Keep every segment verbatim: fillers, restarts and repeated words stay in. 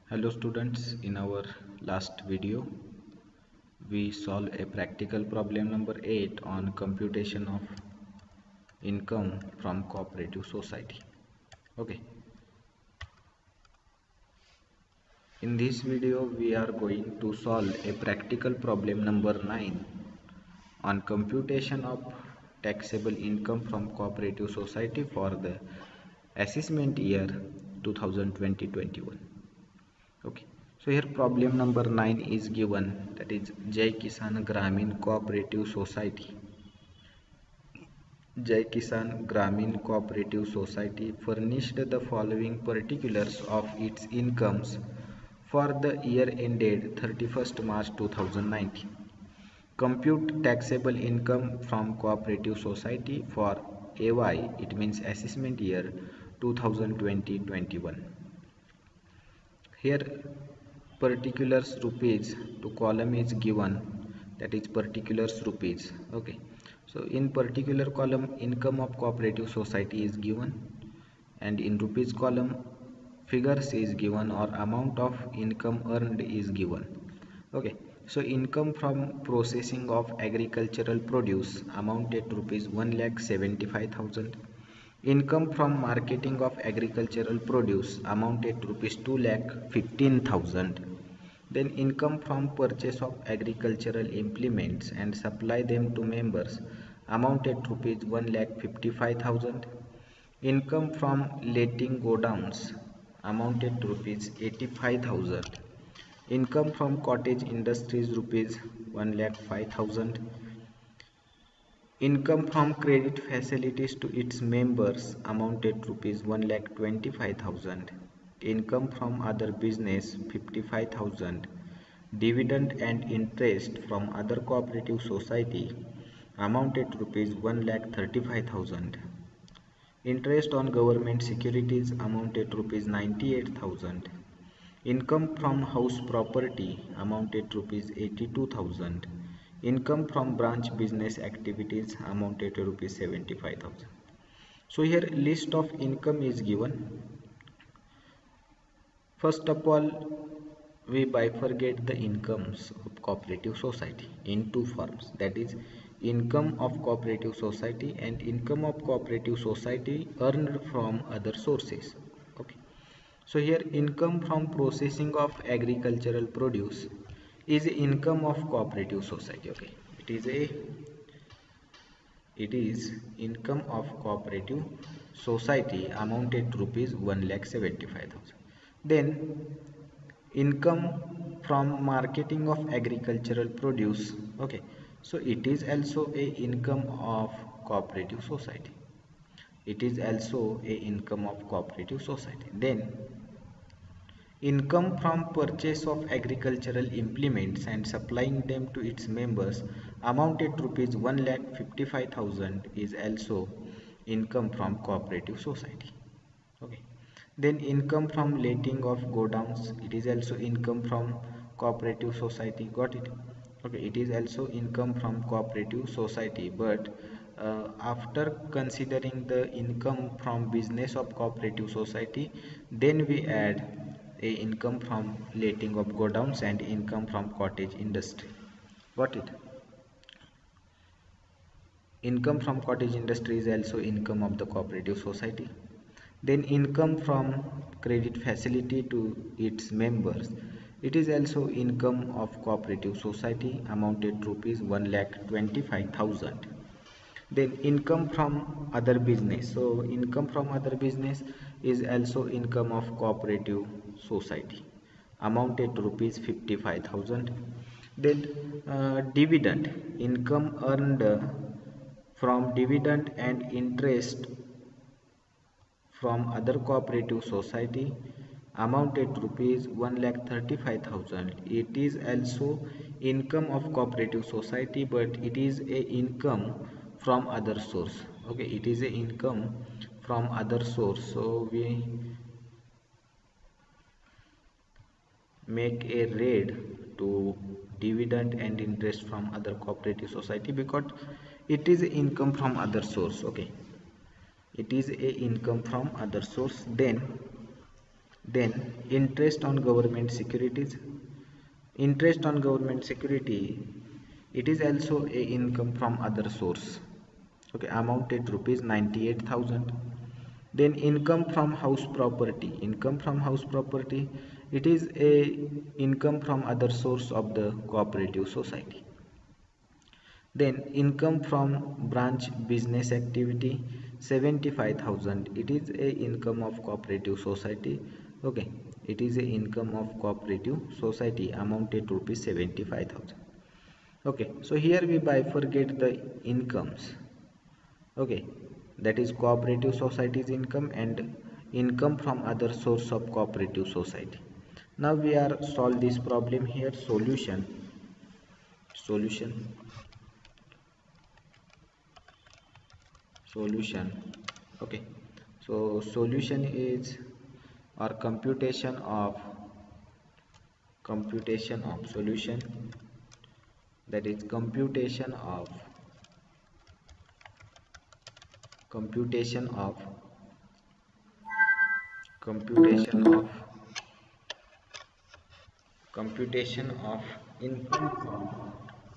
Hello students, in our last video we solved a practical problem number eight on computation of income from cooperative society. Okay, in this video we are going to solve a practical problem number nine on computation of taxable income from cooperative society for the assessment year twenty twenty to twenty-one. Okay, so here problem number nine is given, that is Jai Kisan Gramin Cooperative Society. Jai Kisan Gramin Cooperative Society furnished the following particulars of its incomes for the year ended thirty-first March two thousand nineteen. Compute taxable income from cooperative society for A Y, it means assessment year twenty twenty to twenty-one. Here particulars rupees to column is given, that is particulars rupees. Okay, so in particular column income of cooperative society is given, and in rupees column figures is given or amount of income earned is given. Okay, so income from processing of agricultural produce amounted to rupees one lakh seventy-five thousand. Income from marketing of agricultural produce amounted to rupees two lakh fifteen thousand. Then income from purchase of agricultural implements and supply them to members amounted to rupees one lakh fifty-five thousand. Income from letting godowns amounted to rupees eighty-five thousand. Income from cottage industries rupees one lakh five thousand. Income from credit facilities to its members amounted to rupees one lakh twenty-five thousand. Income from other business fifty-five thousand. Dividend and interest from other cooperative society amounted to rupees one lakh thirty-five thousand. Interest on government securities amounted to rupees ninety-eight thousand. Income from house property amounted to rupees eighty-two thousand. Income from branch business activities amounted to rupees seventy-five thousand. So here list of income is given. First of all, we bifurcate the incomes of cooperative society in two forms, that is income of cooperative society and income of cooperative society earned from other sources. Okay, so here income from processing of agricultural produce is income of cooperative society. Okay, it is a it is income of cooperative society amounted to rupees one lakh seventy-five thousand. Then income from marketing of agricultural produce. Okay, so it is also a income of cooperative society. It is also a income of cooperative society. Then income from purchase of agricultural implements and supplying them to its members amounted to rupees one lakh fifty-five thousand is also income from cooperative society. Okay, then income from letting of godowns, it is also income from cooperative society. Got it? Okay, it is also income from cooperative society, but uh, after considering the income from business of cooperative society, then we add a income from letting of godowns and income from cottage industry. Got it? Income from cottage industry is also income of the cooperative society. Then income from credit facility to its members, it is also income of cooperative society amounted to rupees one lakh twenty-five thousand. Then income from other business, so income from other business is also income of cooperative society amounted to rupees fifty-five thousand. Then uh, dividend, income earned uh, from dividend and interest from other cooperative society amounted to rupees one lakh thirty-five thousand. It is also income of cooperative society, but it is a income from other source. Okay, it is a income from other source, so we make a raid to dividend and interest from other cooperative society because it is income from other source. Okay, it is a income from other source. Then Then interest on government securities. Interest on government security, it is also a income from other source. Okay, amounted rupees ninety-eight thousand. Then income from house property. Income from house property, it is a income from other source of the cooperative society. Then income from branch business activity, seventy-five thousand. It is a income of cooperative society. Okay, it is a income of cooperative society amounted to rupees seventy-five thousand. Okay, so here we bifurcate the incomes. Okay, that is cooperative society's income and income from other source of cooperative society. Now we are solve this problem here. Solution. Solution. Solution. Okay, so solution is or computation of computation of solution, that is computation of computation of computation of computation of income from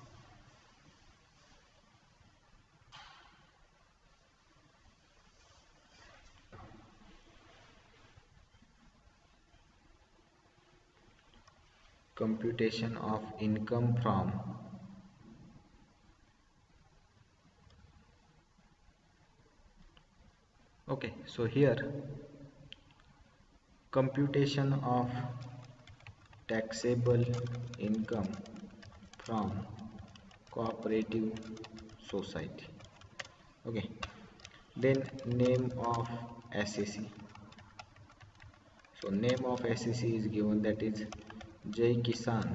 computation of income from okay, so here computation of taxable income from cooperative society. Okay, then name of S E C. So name of S E C is given, that is Jai Kisan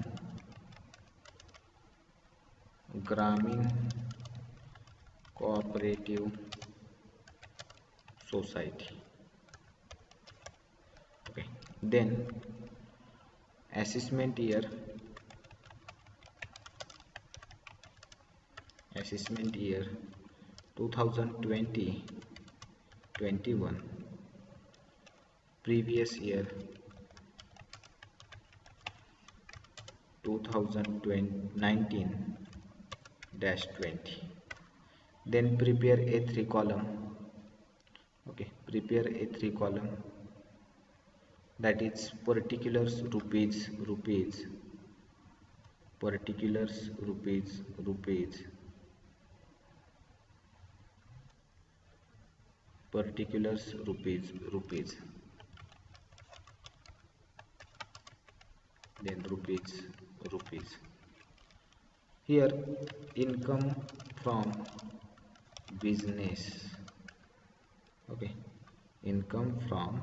Gramin Cooperative Society. Okay, then assessment year assessment year two thousand twenty twenty-one, previous year two thousand nineteen twenty. Then prepare a three column. Okay, prepare a three column, that is particulars rupees rupees particulars rupees rupees particulars rupees rupees then rupees rupees. Here income from business. Okay, income from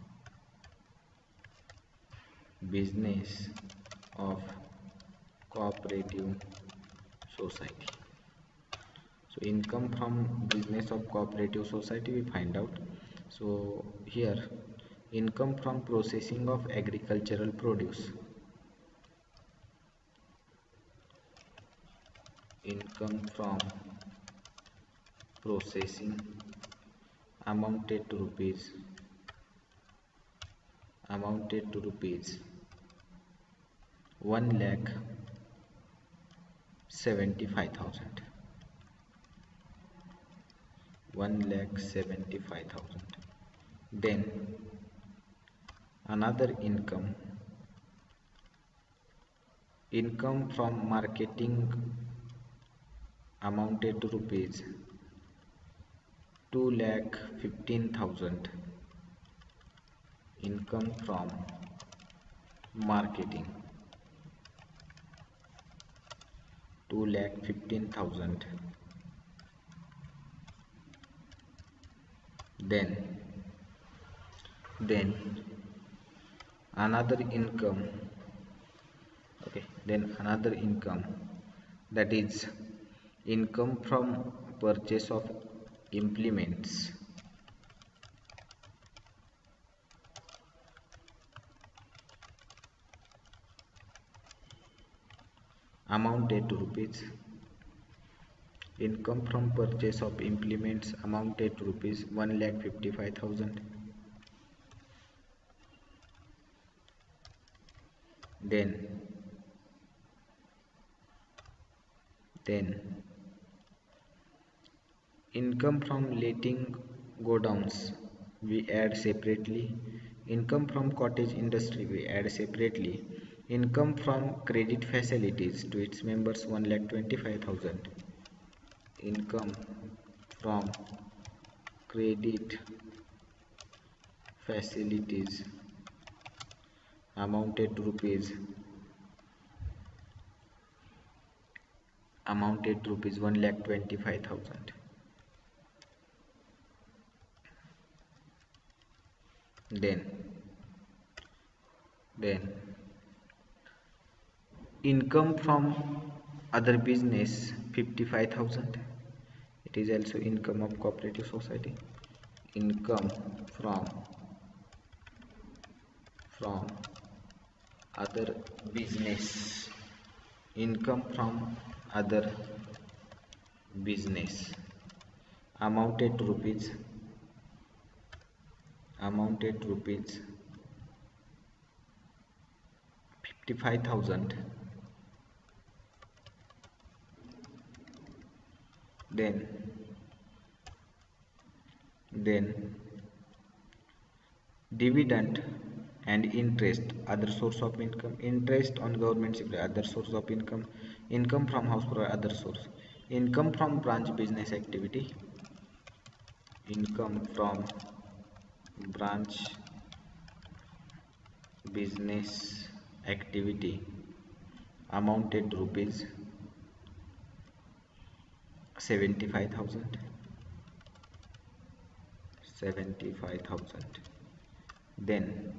business of cooperative society. So income from business of cooperative society we find out. So here income from processing of agricultural produce. Income from processing amounted to rupees amounted to rupees one lakh seventy-five thousand. One lakh seventy-five thousand. Then another income income from marketing amounted to rupees two lakh fifteen thousand. Income from marketing two lakh fifteen thousand. Then then another income. Okay, then another income, that is income from purchase of implements amounted to rupees income from purchase of implements amounted to rupees one lakh fifty-five thousand. then then income from letting godowns we add separately. Income from cottage industry we add separately. Income from credit facilities to its members one lakh twenty-five thousand. Income from credit facilities amounted to rupees amounted to rupees one lakh twenty-five thousand. Then then income from other business fifty-five thousand. It is also income of cooperative society. Income from from other business. Income from other business amounted to rupees amounted to rupees fifty-five thousand. Then then dividend and interest other source of income. Interest on government sector other source of income. Income from house for other source. Income from branch business activity. Income from branch business activity amounted to rupees seventy-five thousand. seventy-five thousand. Then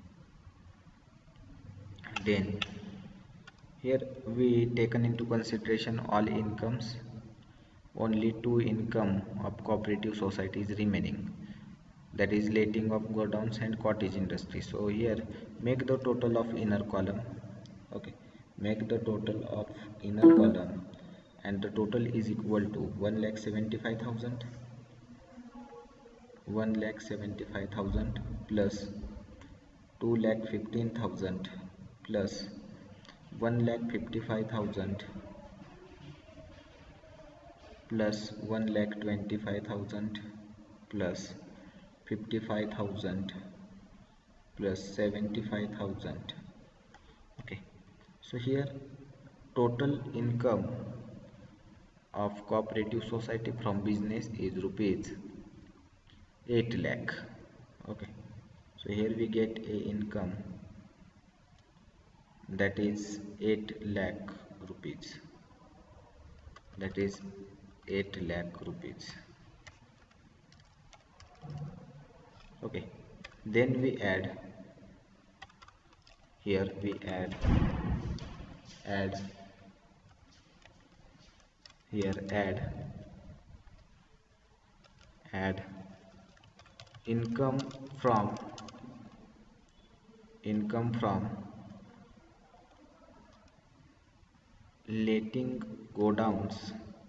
then here we taken into consideration all incomes. Only two income of cooperative societies remaining, that is letting of godowns and cottage industry. So here make the total of inner column. Okay, make the total of inner column, and the total is equal to one lakh seventy-five thousand. one lakh seventy-five thousand plus two lakh fifteen thousand plus one lakh fifty-five thousand plus one lakh twenty-five thousand plus fifty-five thousand plus seventy-five thousand. Okay, so here total income of cooperative society from business is rupees eight lakh. Okay, so here we get a income that is eight lakh rupees. That is eight lakh rupees. Okay, then we add here we add add here add add income from income from letting godowns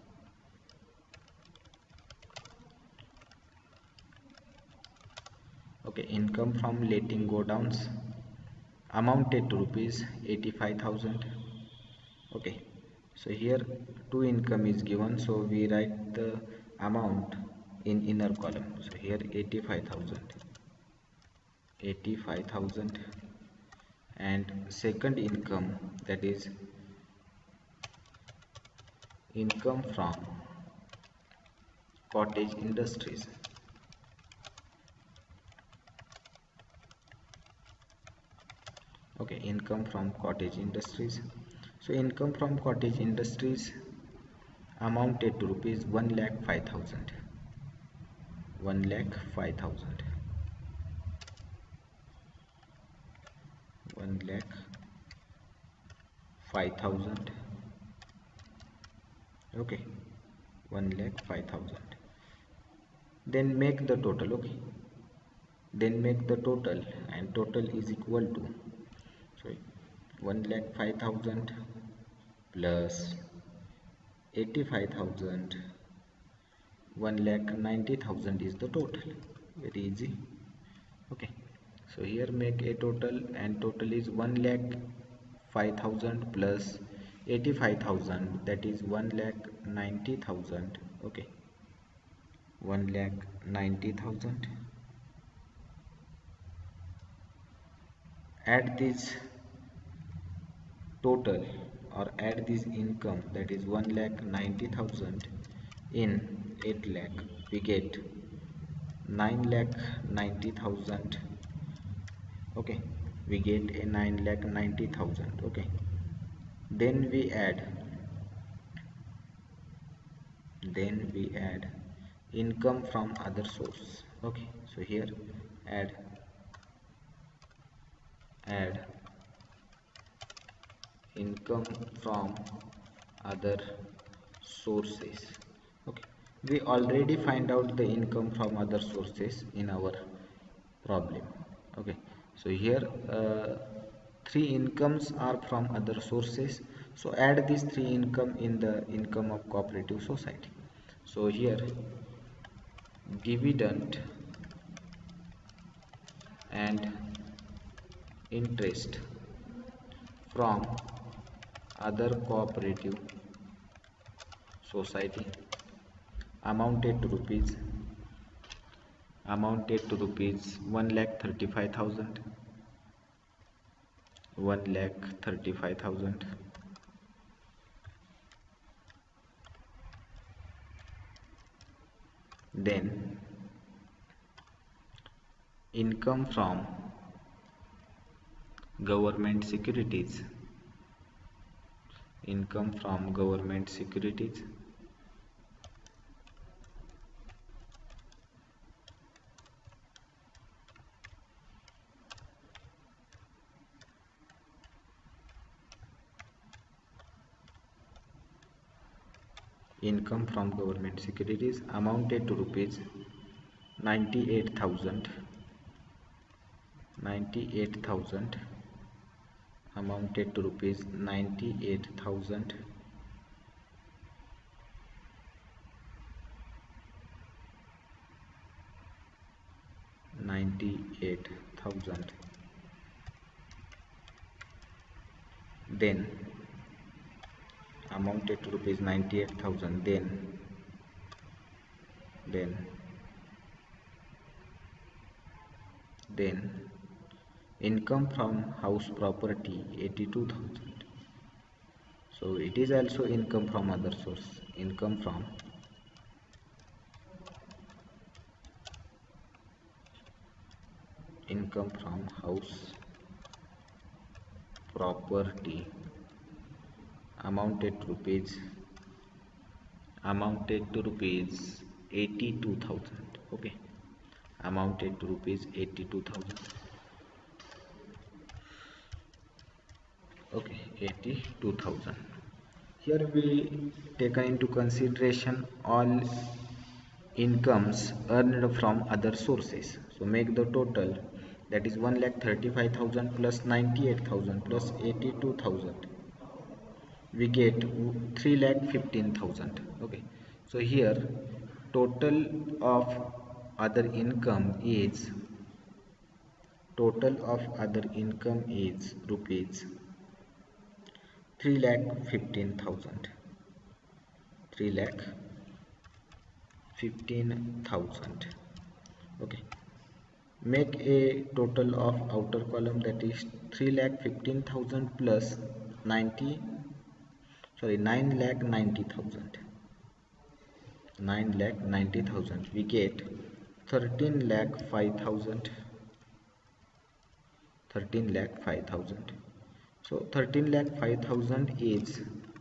okay income from letting godowns amounted to rupees eighty-five thousand. Okay, so here two income is given, so we write the amount in inner column. So here eighty-five thousand eighty-five thousand, and second income, that is income from cottage industries. Okay, income from cottage industries. So income from cottage industries amounted to rupees one lakh five thousand. one lakh five thousand. one lakh five thousand. Okay, one lakh five thousand. Then make the total. Okay, then make the total, and total is equal to sorry one lakh five thousand plus eighty-five thousand. one lakh ninety thousand is the total. Very easy. Okay, so here make a total, and total is one lakh five thousand plus eighty-five thousand, that is one lakh ninety thousand. Okay, one lakh ninety thousand. Add this total, or add this income, that is one lakh ninety thousand in eight lakh, we get nine lakh ninety thousand. Okay, we get a nine lakh ninety thousand. Okay, then we add then we add income from other source. Okay, so here add add income from other sources. Okay, we already find out the income from other sources in our problem. Okay, so here uh, three incomes are from other sources, so add these three income in the income of cooperative society. So here dividend and interest from other cooperative society amounted to rupees amounted to rupees one lakh thirty-five thousand. one lakh thirty-five thousand. Then income from government securities income from government securities income from government securities amounted to rupees ninety-eight thousand. ninety-eight thousand amounted to rupees ninety-eight thousand. ninety-eight thousand. Then amounted to rupees ninety-eight thousand. Then then then income from house property eighty-two thousand. So it is also income from other source. Income from income from house property amounted to rupees amounted to rupees eighty-two thousand. Okay, amounted to rupees eighty-two thousand. Okay, eighty-two thousand. Here we take into consideration all incomes earned from other sources. So make the total, that is one lakh thirty-five thousand plus ninety-eight thousand plus eighty-two thousand. We get three lakh fifteen thousand. Okay, so here total of other income is total of other income is rupees three lakh fifteen thousand. three lakh fifteen thousand. Okay, make a total of outer column, that is three lakh fifteen thousand plus ninety sorry nine lakh ninety thousand. nine lakh ninety thousand. We get thirteen lakh five thousand. thirteen lakh five thousand. So thirteen lakh five thousand is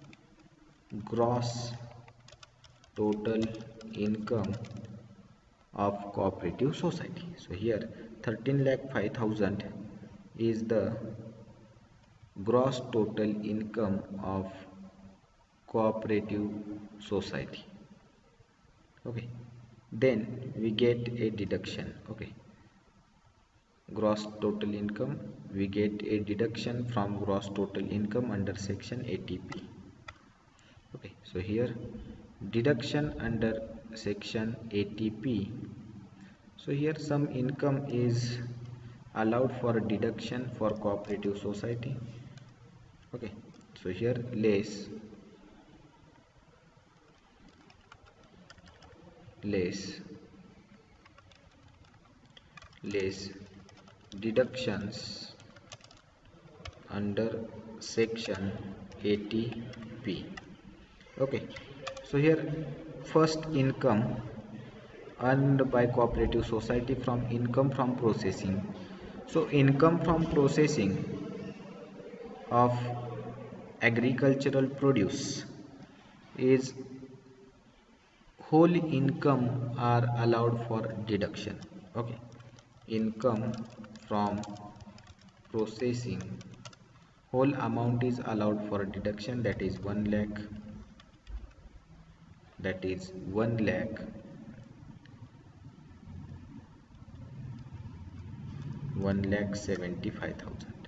gross total income of cooperative society. So here thirteen lakh five thousand is the gross total income of cooperative society. Okay, then we get a deduction. Okay, gross total income, we get a deduction from gross total income under section A T P. Okay, so here deduction under section A T P. So here some income is allowed for deduction for cooperative society. Okay, so here less less less deductions under section eighty p. Okay, so here first income earned by cooperative society from income from processing. So income from processing of agricultural produce is whole income are allowed for deduction. Okay, income from processing whole amount is allowed for deduction, that is one lakh, that is one lakh one lakh seventy five thousand.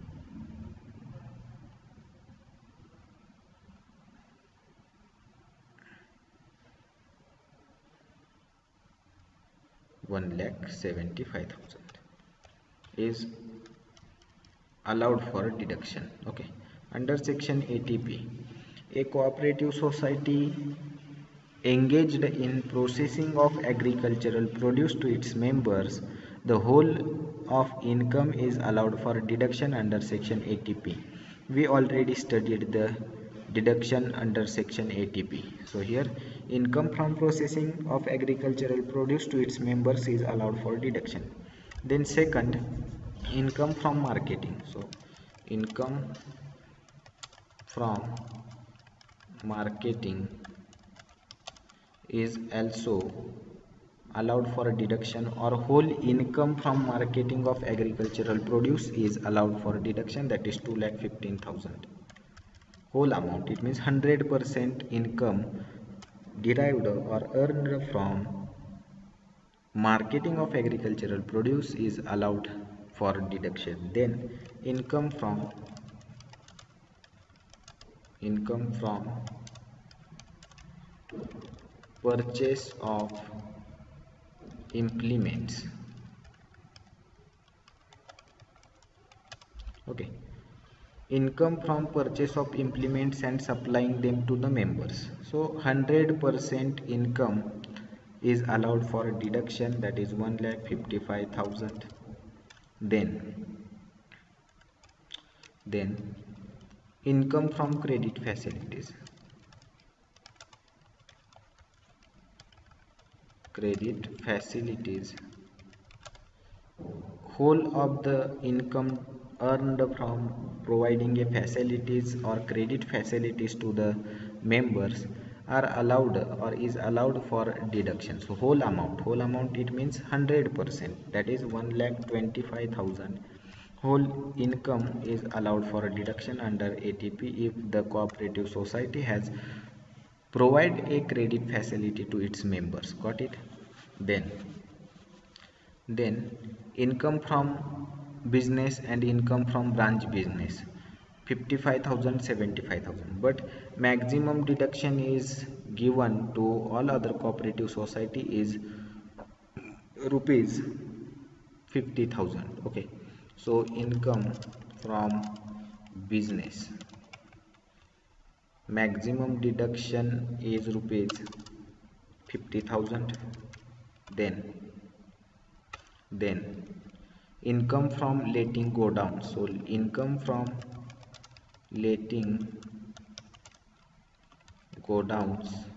one lakh seventy five thousand is allowed for deduction. Okay, under section eighty p, a cooperative society engaged in processing of agricultural produce to its members, the whole of income is allowed for deduction under section eighty p. We already studied the deduction under section eighty p. So here income from processing of agricultural produce to its members is allowed for deduction. Then second, income from marketing. So income from marketing is also allowed for a deduction, or whole income from marketing of agricultural produce is allowed for deduction, that is two lakh fifteen thousand. Whole amount, it means one hundred percent income derived or earned from marketing of agricultural produce is allowed for deduction. Then income from income from purchase of implements. Okay, income from purchase of implements and supplying them to the members. So one hundred percent income is allowed for deduction, that is one lakh fifty five thousand. Then then income from credit facilities. Credit facilities, whole of the income earned from providing a facilities or credit facilities to the members are allowed or is allowed for deduction. So whole amount, whole amount it means one hundred percent, that is one lakh twenty five thousand. Whole income is allowed for a deduction under A T P if the cooperative society has provide a credit facility to its members. Got it? Then then income from business and income from branch business, fifty-five thousand, seventy-five thousand, but maximum deduction is given to all other cooperative society is rupees fifty thousand. Okay, so income from business, maximum deduction is rupees fifty thousand. Then then income from letting go down. So income from letting go downs, one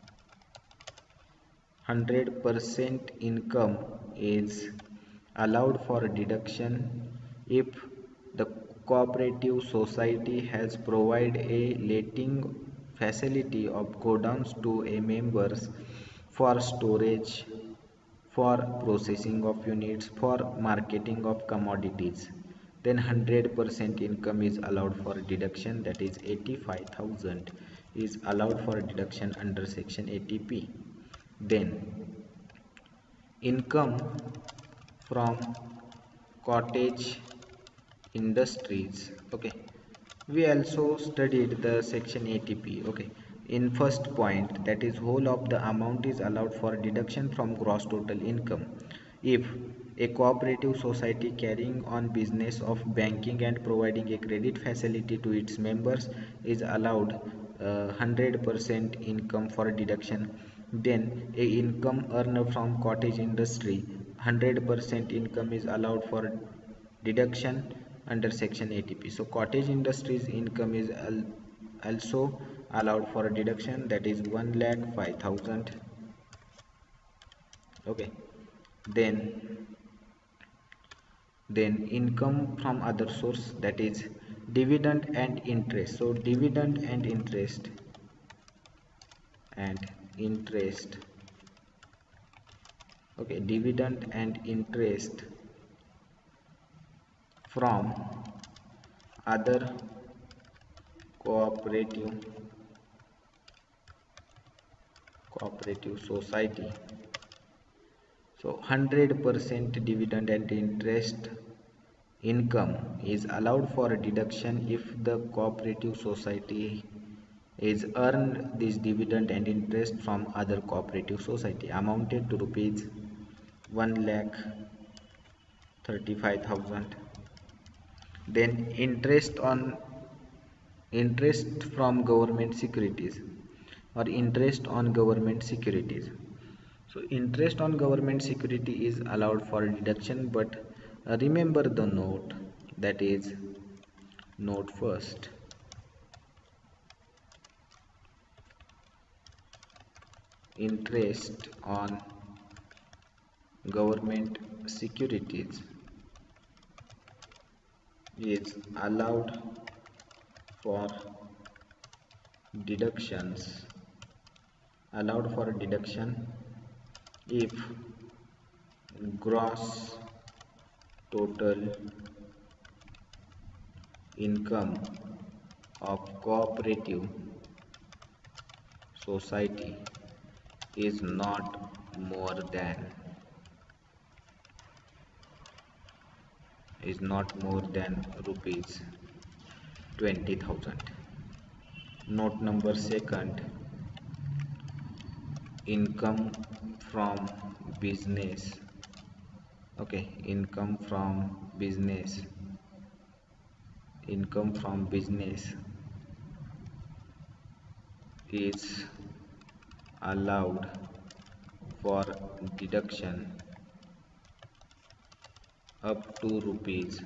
hundred percent income is allowed for deduction if the cooperative society has provided a letting facility of godowns to a members for storage, for processing of units, for marketing of commodities. Then one hundred percent income is allowed for deduction, that is eighty-five thousand is allowed for deduction under section eighty p. Then income from cottage industries. Okay, we also studied the section eighty p. Okay, in first point, that is whole of the amount is allowed for deduction from gross total income if a cooperative society carrying on business of banking and providing a credit facility to its members is allowed uh, one hundred percent income for deduction, then a income earned from cottage industry one hundred percent income is allowed for deduction under section A T P. So cottage industries income is al also allowed for deduction, that is one lakh five thousand. Okay, then then income from other source, that is dividend and interest. So dividend and interest and interest okay, dividend and interest from other cooperative cooperative society. So one hundred percent dividend and interest income is allowed for a deduction if the cooperative society is earned this dividend and interest from other cooperative society amounted to rupees one lakh thirty-five thousand. Then interest on interest from government securities or interest on government securities. So interest on government security is allowed for deduction, but uh, remember the note, that is note first. Interest on government securities is allowed for deductions allowed for deduction if gross total income of cooperative society is not more than is not more than rupees twenty thousand. Note number second, income from business. Okay, income from business income from business is allowed for deduction up to rupees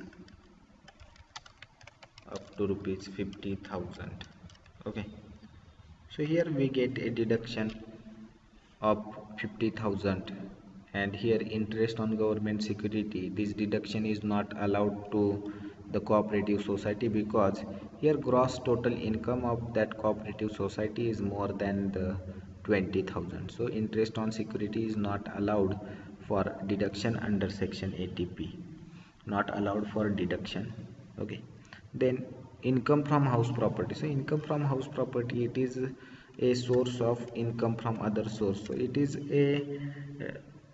up to rupees fifty thousand. Okay, so here we get a deduction of fifty thousand, and here interest on government security, this deduction is not allowed to the cooperative society because here gross total income of that cooperative society is more than the twenty thousand. So interest on security is not allowed for deduction under section A T P, not allowed for deduction. Okay, then income from house property. So income from house property, it is a source of income from other source. So it is a uh,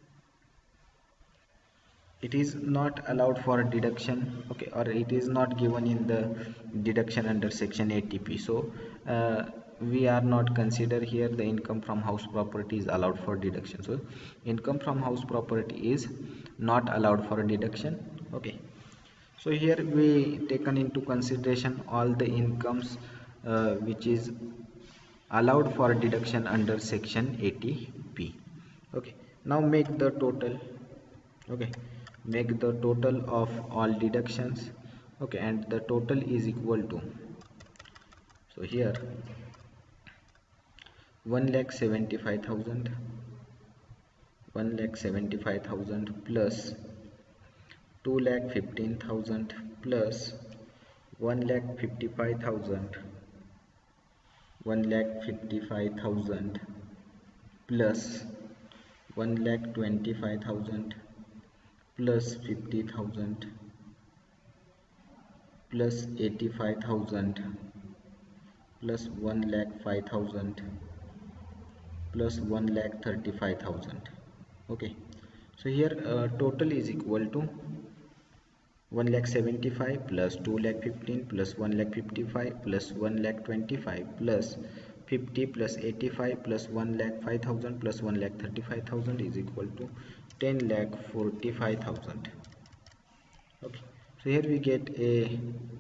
it is not allowed for deduction. Okay, or it is not given in the deduction under section A T P. So uh, we are not consider here the income from house property is allowed for deduction. So income from house property is not allowed for deduction. Okay, so here we taken into consideration all the incomes uh, which is allowed for deduction under section A T P. Okay, now make the total. Okay, make the total of all deductions. Okay, and the total is equal to, so here one lakh seventy five thousand one lakh seventy five thousand plus two lakh fifteen thousand plus one lakh fifty five thousand one lakh fifty five thousand plus one lakh twenty five thousand plus fifty thousand plus eighty five thousand plus one lakh five thousand plus one lakh thirty five thousand. Okay, so here uh, total is equal to one lakh seventy five plus two lakh fifteen plus one lakh fifty five plus one lakh twenty five plus fifty plus eighty-five plus one lakh five thousand plus one lakh thirty-five thousand is equal to ten lakh forty-five thousand. Okay, so here we get a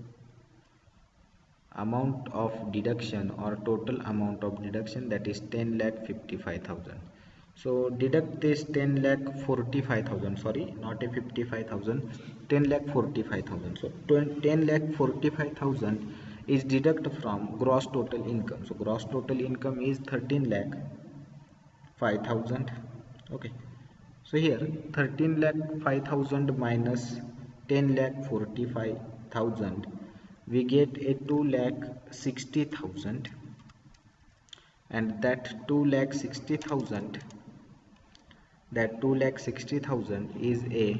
amount of deduction or total amount of deduction, that is ten lakh fifty-five thousand. So deduct this ten lakh forty-five thousand, sorry, not a fifty-five thousand, ten lakh forty-five thousand. So ten lakh forty-five thousand is deduct from gross total income. So gross total income is thirteen lakh five thousand. Okay, so here thirteen lakh five thousand minus ten lakh forty-five thousand, we get a two lakh sixty thousand, and that two lakh sixty thousand, that two lakh sixty thousand is a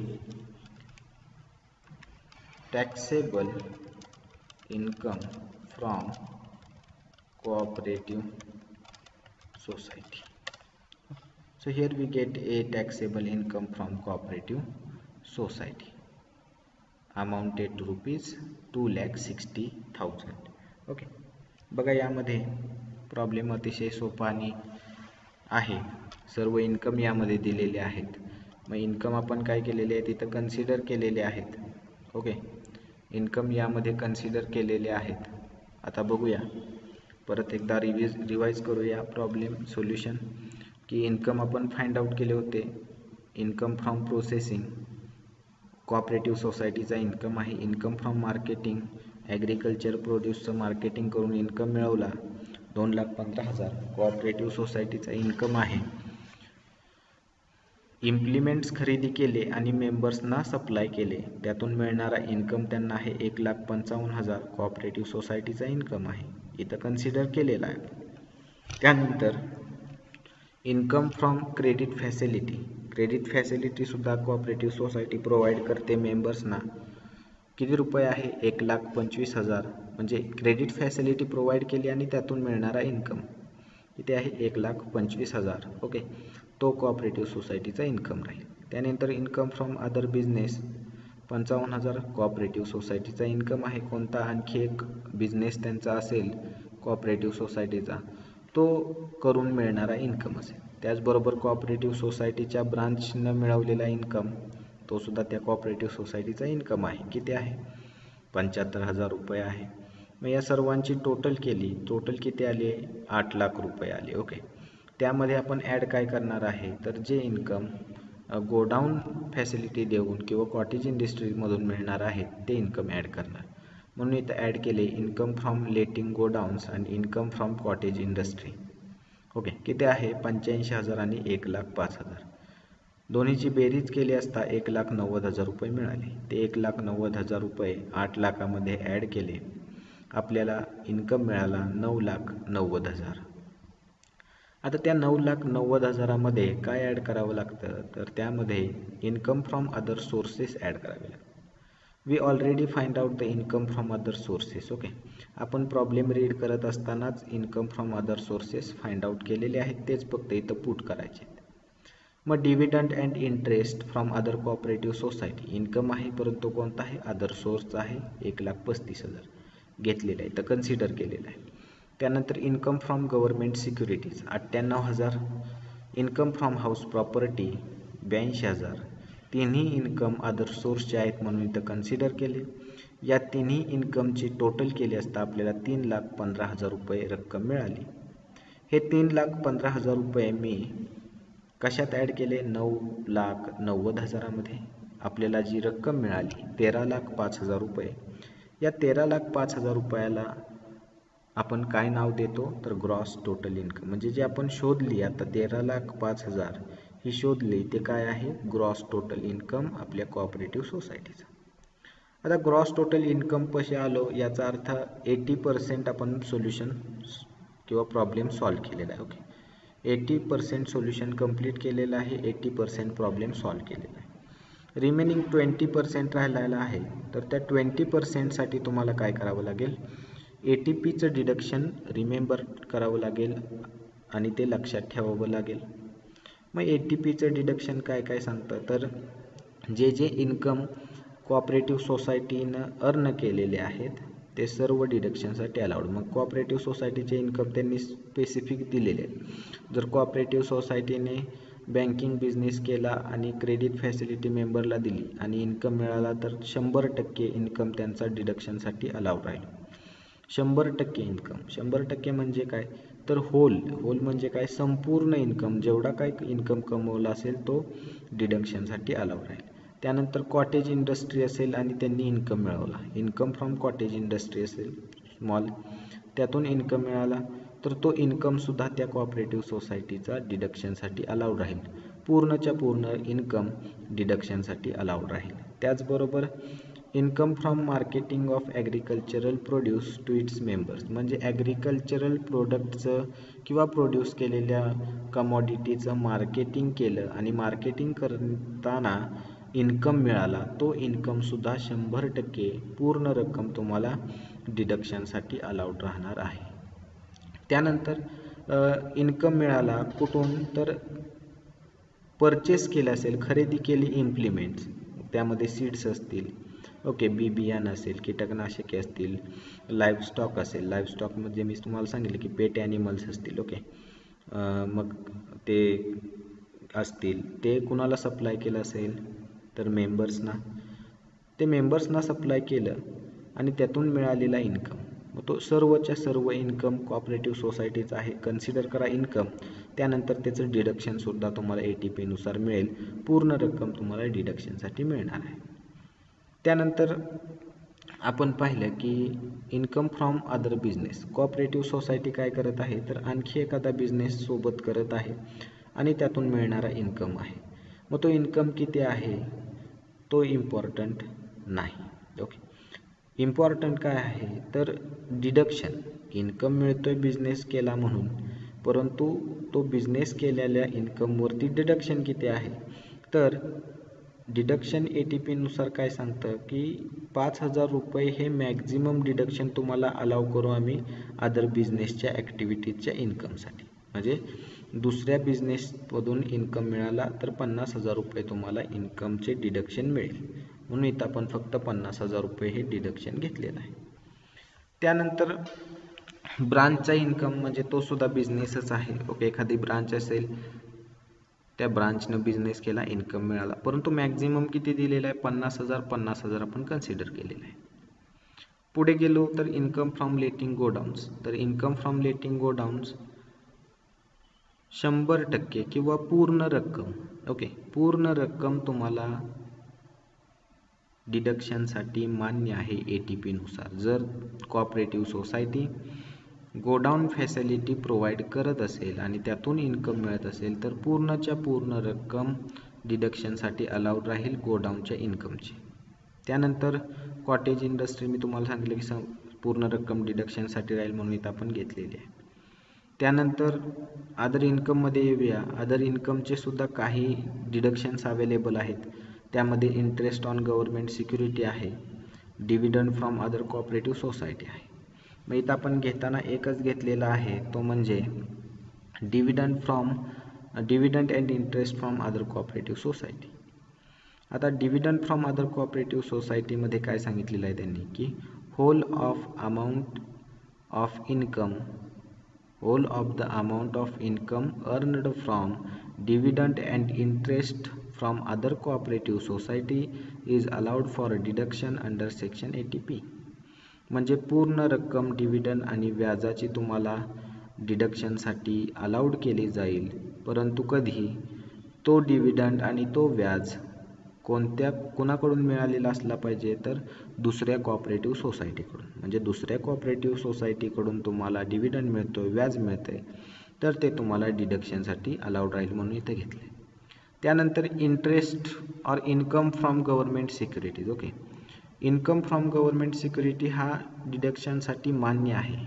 taxable income from cooperative society. So here we get a taxable income from cooperative society amounted to rupees two lakh sixty thousand. Okay, बघा यामध्ये problem अतिशय सोपा आणि आहे. सर्व income यामध्ये दिलेले आहेत. मग income आपण काय केलेले आहे तिथं कन्सिडर केलेले आहेत. ओके, इन्कम यामध्ये कन्सिडर केलेले आहेत. आता बघूया परत एकदा रिव्हिज रिवाइज करूया प्रॉब्लेम सोल्युशन की इन्कम आपण फाइंड आउट केले होते. इन्कम फ्रॉम प्रोसेसिंग कोऑपरेटिव्ह सोसायटीचा इन्कम आहे. इन्कम फ्रॉम मार्केटिंग ॲग्रिकल्चर प्रोड्यूसचं मार्केटिंग करून इन्कम मिळवला दोन लाख पंधरा हजार कोऑपरेटिव्ह सोसायटीचा इन्कम आहे. इम्प्लिमेंट्स खरेदी केले आणि मेंबर्सना सप्लाय केले, त्यातून मिळणारा इन्कम त्यांना आहे एक लाख पंचावन्न हजार कोऑपरेटिव्ह सोसायटीचा इन्कम आहे, इथं कन्सिडर केलेला आहे. त्यानंतर income from credit facility, credit facility सुद्धा कोऑपरेटिव्ह सोसायटी प्रोव्हाइड करते मेंबर्सना. किती रुपये आहे एक लाख पंचवीस हजार, म्हणजे क्रेडिट फॅसिलिटी प्रोव्हाइड केली आणि त्यातून मिळणारा इन्कम किती आहे एक लाख पंचवीस हजार. ओके, तो कोऑपरेटिव्ह सोसायटीचा इन्कम राहील. त्यानंतर इन्कम फ्रॉम अदर बिझनेस पंचावन्न हजार कोऑपरेटिव्ह सोसायटीचा इन्कम आहे. कोणता आणखी एक बिझनेस त्यांचा असेल कोऑपरेटिव्ह सोसायटीचा, तो करून मिळणारा इन्कम असेल. त्याचबरोबर कोऑपरेटिव्ह सोसायटीच्या ब्रांचनं मिळवलेला इन्कम तो सुद्धा त्या कोऑपरेटिव्ह सोसायटीचा इन्कम आहे. किती आहे पंच्याहत्तर हजार रुपये आहे. मग या सर्वांची टोटल केली, टोटल किती आले आठ लाख रुपये आले. ओके, त्यामध्ये आपण ॲड काय करणार आहे तर जे इन्कम गोडाऊन फॅसिलिटी देऊन किंवा कॉटेज इंडस्ट्रीमधून मिळणार आहे ते इन्कम ॲड करणार. म्हणून इथं ॲड केले इन्कम फ्रॉम लेटिंग गोडाऊन्स आणि income from cottage industry. Okay, किती आहे पंच्याऐंशी हजार आणि एक लाख पाच हजार. दोन्हीची बेरीज केली असता एक लाख नव्वद हजार रुपये मिळाले. ते एक लाख नव्वद हजार रुपये आठ लाखामध्ये ॲड केले, आपल्याला इन्कम मिळाला नऊ लाख नव्वद हजार. आता त्या नऊ लाख नव्वद हजारामध्ये काय ॲड करावं लागतं तर त्यामध्ये income from other sources add करावे लागतात. We already find out the income from other sources. Okay, आपण प्रॉब्लेम रीड करत असतानाच income from other sources find out केलेले आहेत, तेच फक्त इथं पुट करायचे. मग dividend and interest from other cooperative society income आहे, परंतु कोणता आहे अदर सोर्सचा आहे, एक लाख पस्तीस हजार घेतलेलं आहे तर कन्सिडर केलेलं आहे. त्यानंतर इन्कम फ्रॉम गव्हर्नमेंट सिक्युरिटीज अठ्ठ्याण्णव हजार. इन्कम फ्रॉम हाऊस प्रॉपर्टी ब्याऐंशी हजार. तिन्ही इन्कम अदर सोर्सचे आहेत म्हणून इथं कन्सिडर केले. या तिन्ही इन्कमची टोटल केली असता आपल्याला तीन लाख पंधरा हजार रुपये रक्कम मिळाली. हे तीन लाख पंधरा हजार रुपये मी कशात ॲड केले नऊ लाख नव्वद हजारामध्ये. आपल्याला जी रक्कम मिळाली तेरा लाख पाच हजार रुपये. या तेरा लाख पाच हजार रुपयाला आपण काय नाव देतो तर ग्रॉस टोटल इन्कम, म्हणजे जे आपण शोधली आता तेरा लाख पाच हजार ही शोधली ते काय आहे ग्रॉस टोटल इन्कम आपल्या कोऑपरेटिव्ह सोसायटीचा. आता ग्रॉस टोटल इन्कम कसे आलो याचा अर्थ एटी पर्सेंट आपण सोल्युशन किंवा प्रॉब्लेम सॉल्व केलेला आहे. Okay, eighty percent solution complete केलेलं आहे, एटी पर्सेंट प्रॉब्लेम सॉल्व केलेला आहे. रिमेनिंग ट्वेंटी पर्सेंट राहिलेला आहे, तर त्या ट्वेंटी पर्सेंटसाठी तुम्हाला काय करावं लागेल ए टी पीचं डिडक्शन रिमेंबर करावं लागेल आणि ते लक्षात ठेवावं लागेल. मग ए टी पीचं डिडक्शन काय काय सांगतं तर जे जे इन्कम कोऑपरेटिव्ह सोसायटीनं अर्न केलेले आहेत ते सर्व डिडक्शनसाठी अलाउड. मग कोऑपरेटिव्ह सोसायटीचे इन्कम त्यांनी स्पेसिफिक दिलेले आहे. जर कोऑपरेटिव्ह सोसायटीने बँकिंग बिझनेस केला आणि क्रेडिट फॅसिलिटी मेंबरला दिली आणि इन्कम मिळाला तर शंभर टक्के इन्कम त्यांचा डिडक्शनसाठी अलाउड राहील. शंभर टक्के इन्कम, शंभर टक्के म्हणजे काय तर होल होल म्हणजे काय, संपूर्ण इन्कम, जेवढा काय इन्कम कमवला असेल तो डिडक्शनसाठी अलाउड राहील. त्यानंतर कॉटेज इंडस्ट्री असेल आणि त्यांनी इन्कम मिळवला, इन्कम फ्रॉम कॉटेज इंडस्ट्री असेल स्मॉल, त्यातून इन्कम मिळाला तर तो इन्कमसुद्धा त्या कोऑपरेटिव्ह सोसायटीचा डिडक्शनसाठी अलाउड राहील. पूर्णच्या पूर्ण इन्कम डिडक्शनसाठी अलाउड राहील. त्याचबरोबर income from marketing of agricultural produce to its members, म्हणजे ॲग्रिकल्चरल प्रोडक्टचं किंवा प्रोड्यूस केलेल्या कमॉडिटीचं मार्केटिंग केलं आणि मार्केटिंग करताना इन्कम मिळाला, तो इन्कमसुद्धा शंभर टक्के पूर्ण रक्कम तुम्हाला डिडक्शनसाठी अलाउड राहणार आहे. त्यानंतर इन्कम मिळाला कुठून तर परचेस केलं असेल, खरेदी केली इम्प्लिमेंट्स, त्यामध्ये सीड्स असतील, ओके, बी बियाणं असेल, कीटकनाशके असतील, लाईव्हस्टॉक असेल, लाईव्हस्टॉकमध्ये मी तुम्हाला सांगितलं की पेट ॲनिमल्स असतील, ओके, मग ते असतील, ते कुणाला सप्लाय केलं असेल तर मेंबर्सना, ते मेंबर्सना सप्लाय केलं आणि त्यातून मिळालेला इन्कम, मग तो सर्वच्या सर्व इन्कम कोऑपरेटिव्ह सोसायटीचा आहे, कन्सिडर करा इन्कम. त्यानंतर त्याचं डिडक्शनसुद्धा तुम्हाला ए टी पीनुसार मिळेल, पूर्ण रक्कम तुम्हाला डिडक्शनसाठी मिळणार आहे. त्यानंतर आपण पाहिलं की income from other business, cooperative society काय करत आहे तर आणखी एखादा बिझनेस सोबत करत आहे आणि त्यातून मिळणारा इन्कम आहे. मग तो इन्कम किती आहे तो इम्पॉर्टंट नाही, ओके. इम्पॉर्टंट काय आहे तर डिडक्शन, इन्कम मिळतोय बिझनेस केला म्हणून, परंतु तो बिझनेस केलेल्या इन्कमवरती डिडक्शन किती आहे तर डिडक्शन ए टी पीनुसार काय सांगतं की पाच हजार रुपये हे मॅक्झिमम डिडक्शन तुम्हाला अलाव करू आम्ही अदर बिझनेसच्या ॲक्टिव्हिटीजच्या इन्कमसाठी. म्हणजे दुसऱ्या बिझनेसमधून इन्कम मिळाला तर पन्नास हजार रुपये तुम्हाला इन्कमचे डिडक्शन मिळेल, म्हणून इथं आपण फक्त पन्नास हजार रुपये हे डिडक्शन घेतलेलं आहे. त्यानंतर ब्रांचचा इन्कम, म्हणजे तो सुद्धा बिझनेसच आहे, ओके. एखादी ब्रांच असेल, त्या ब्रांचनं बिझनेस केला, इन्कम मिळाला, परंतु मॅक्झिमम किती दिलेला आहे पन्नास हजार, पन्नास हजार आपण कन्सिडर केलेलं आहे. पुढे गेलो तर इन्कम फ्रॉम लेटिंग गोडाऊन्स, तर इन्कम फ्रॉम लेटिंग गोडाऊन्स शंभर टक्के किंवा पूर्ण रक्कम, ओके, पूर्ण रक्कम तुम्हाला डिडक्शनसाठी मान्य आहे ए टी पीनुसार. जर cooperative society godown facility provide करत असेल आणि त्यातून इन्कम मिळत असेल तर पूर्णच्या पूर्ण रक्कम डिडक्शनसाठी अलाउड राहील गोडाऊनच्या इन्कमची. त्यानंतर कॉटेज इंडस्ट्री मी तुम्हाला सांगितलं की पूर्ण रक्कम डिडक्शनसाठी राहील, म्हणून इथं आपण घेतलेली आहे. त्यानंतर अदर इन्कममध्ये येऊया. अदर इन्कमचे सुद्धा काही डिडक्शन्स अवेलेबल आहेत. त्यामध्ये इंटरेस्ट ऑन गव्हर्नमेंट सिक्युरिटी आहे, dividend from other cooperative society आहे. मग इथं आपण घेताना एकच घेतलेला आहे, तो म्हणजे dividend from dividend and interest from other cooperative society. आता डिव्हिडंड फ्रॉम अदर कोऑपरेटिव्ह सोसायटीमध्ये काय सांगितलेलं आहे त्यांनी की whole of amount of income whole of the amount of income earned from dividend and interest from other cooperative society is allowed for deduction under section eighty P. म्हणजे पूर्ण रक्कम dividend आणि व्याजाची तुम्हाला डिडक्शनसाठी अलाउड केली जाईल, परंतु कधी तो डिव्हिडंड आणि तो व्याज कोणत्या कोणाकडून मिळालेला असला पाहिजे तर दुसऱ्या कोऑपरेटिव्ह सोसायटीकडून. म्हणजे दुसऱ्या कोऑपरेटिव्ह सोसायटीकडून तुम्हाला डिव्हिडंड मिळतो, व्याज मिळते, तर ते तुम्हाला डिडक्शनसाठी अलाउड राहील, म्हणून इथे घेतले. त्यानंतर interest or income from government securities, okay. Income from government security हा डिडक्शनसाठी मान्य आहे.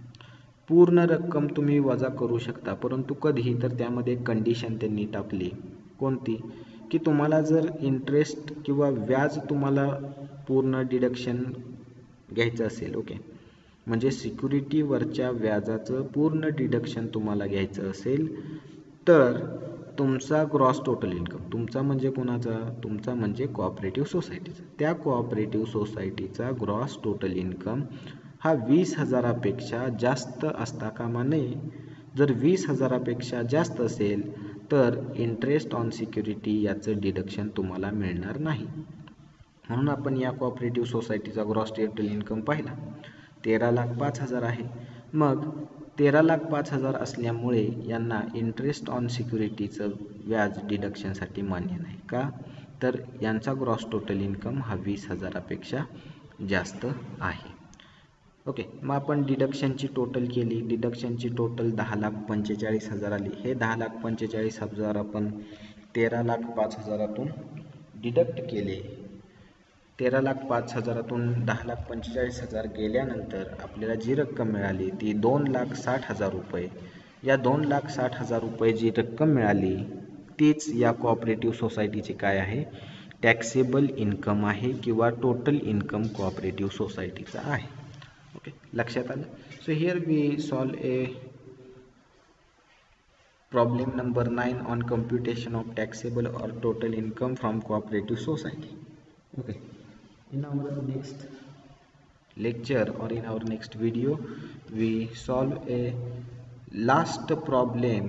पूर्ण रक्कम तुम्ही वजा करू शकता, परंतु कधी तर त्यामध्ये कंडिशन त्यांनी टाकली, कोणती की तुम्हाला जर इंटरेस्ट किंवा व्याज तुम्हाला पूर्ण डिडक्शन घ्यायचं असेल, ओके, म्हणजे सिक्युरिटीवरच्या व्याजाचं पूर्ण डिडक्शन तुम्हाला घ्यायचं असेल तर तुमचा ग्रॉस टोटल इन्कम, तुमचा म्हणजे कोणाचा, तुमचा म्हणजे कोऑपरेटिव्ह सोसायटीचा, त्या कोऑपरेटिव्ह सोसायटीचा ग्रॉस टोटल इन्कम हा वीस हजारापेक्षा जास्त असता कामा नये. जर वीस हजारापेक्षा जास्त असेल तर इंटरेस्ट ऑन सिक्युरिटी याचं डिडक्शन तुम्हाला मिळणार नाही. म्हणून आपण या कोऑपरेटिव्ह सोसायटीचा ग्रॉस टोटल इन्कम पाहिला, तेरा लाख पाच हजार आहे. मग तेरा लाख पाच हजार असल्यामुळे यांना इंटरेस्ट ऑन सिक्युरिटीचं व्याज डिडक्शनसाठी मान्य नाही. का? तर यांचा ग्रॉस टोटल इन्कम हा वीस हजारापेक्षा जास्त आहे. ओके, मग आपण डिडक्शनची टोटल केली. डिडक्शनची टोटल दहा लाख पंचेचाळीस हजार आली. हे दहा लाख पंचेचाळीस हजार आपण तेरा लाख पाच हजारातून डिडक्ट केले. तेरा लाख पाच हजारातून दहा लाख पंचेचाळीस हजार गेल्यानंतर आपल्याला जी रक्कम मिळाली ती दोन लाख साठ हजार रुपये. या दोन लाख साठ हजार रुपये जी रक्कम मिळाली तीच या कोऑपरेटिव्ह सोसायटीची काय आहे, टॅक्सेबल इन्कम आहे किंवा टोटल इन्कम कोऑपरेटिव्ह सोसायटीचा आहे. ओके, लक्षात आलं. So here we solve a problem number nine on computation of taxable or total income from cooperative society. Okay, in our next lecture or in our next video we solve a last problem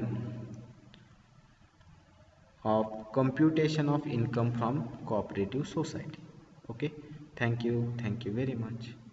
of computation of income from cooperative society. Okay, thank you thank you very much.